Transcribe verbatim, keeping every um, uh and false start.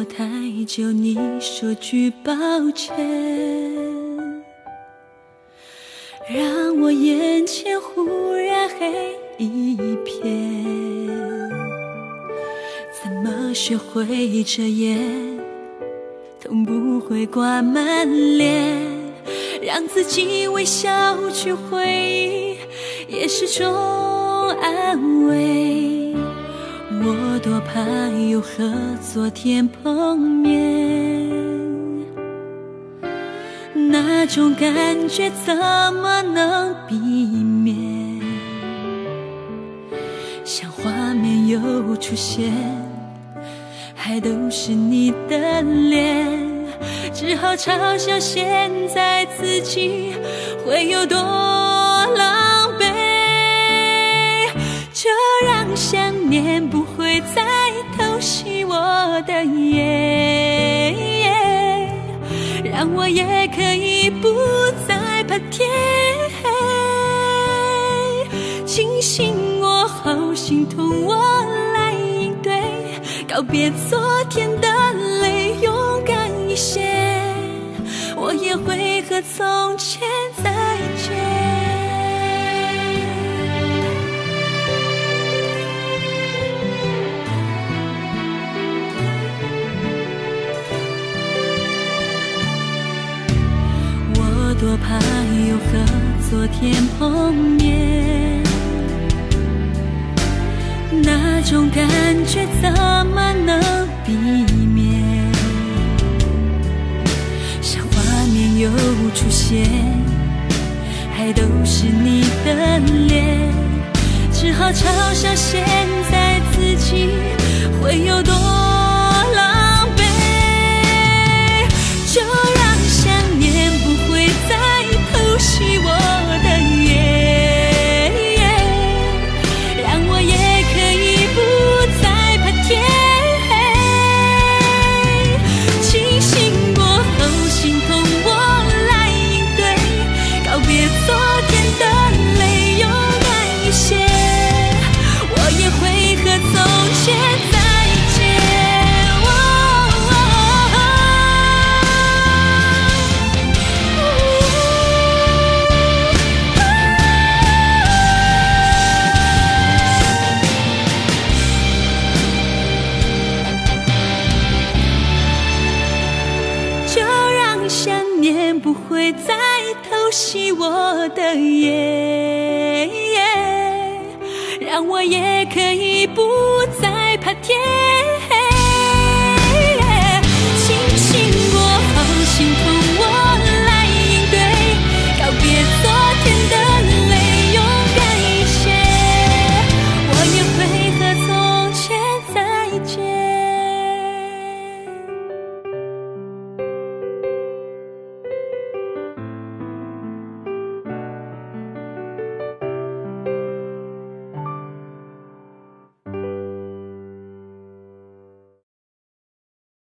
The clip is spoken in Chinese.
太久，你说句抱歉，让我眼前忽然黑一片。怎么学会遮掩，痛不会挂满脸，让自己微笑去回忆，也是种安慰。我多怕又和昨天碰面，那种感觉怎么能避免？像画面又出现，还都是你的脸，只好嘲笑现在自己会有多狼狈。就让想念不会再偷袭我的夜，让我也可以不再怕天黑。清醒我后心痛，我来应对，告别昨天的泪，勇敢一些，我也会和从前再见。多怕又和昨天碰面，那种感觉怎么能避免？像画面又出现，还都是你的脸，只好嘲笑现在自己会有多狼狈。就让想念不会再偷袭我的夜，让我也可以不再怕天黑。清醒过后心痛，我来应对，告别昨天的泪，勇敢一些，我也会和从前再见。想念不会再偷袭我的夜，让我也可以不再怕天